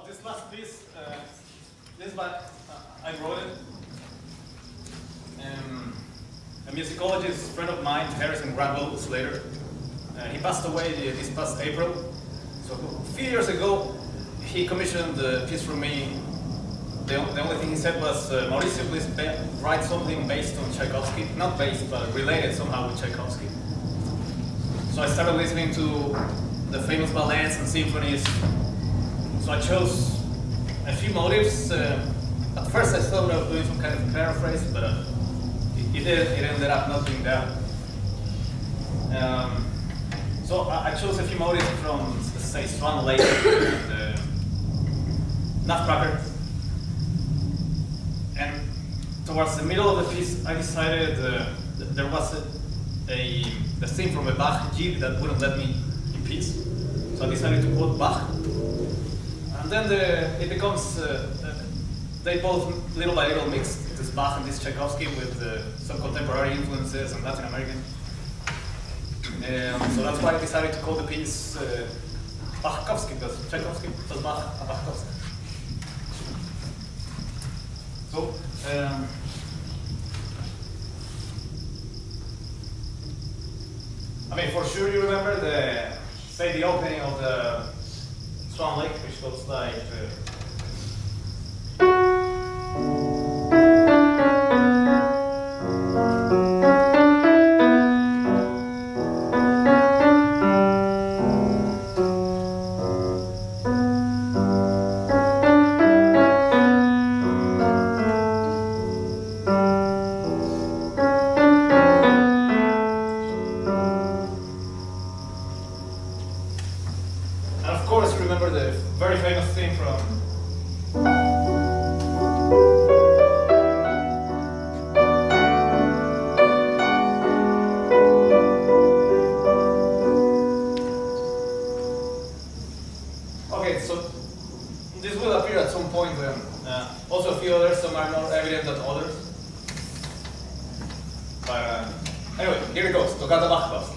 this last piece, this one, I wrote it. A musicologist friend of mine, Harrison Granville Slater, he passed away this past April. So a few years ago, he commissioned a piece from me. The only thing he said was, Mauricio, please write something based on Tchaikovsky. Not based, but related somehow with Tchaikovsky. So I started listening to the famous ballets and symphonies. So I chose a few motives. At first I thought of doing some kind of paraphrase, but it ended up not doing that. So I chose a few motives from, let's say, Swan Lake and Nutcracker. And towards the middle of the piece, I decided there was a thing from a Bach jig that wouldn't let me in peace. So I decided to quote Bach. And then it becomes, they both little by little mixed, this Bach and this Tchaikovsky with some contemporary influences and Latin American. So that's why I decided to call the piece Bachkovsky, because Tchaikovsky plus Bach and Bachkovsky. So, I mean, for sure you remember the opening of the Swan Lake, which looks like remember the very famous theme from okay, so this will appear at some point. Also a few others, some are more evident than others. But anyway, here it goes, Toccata Bachkovsky.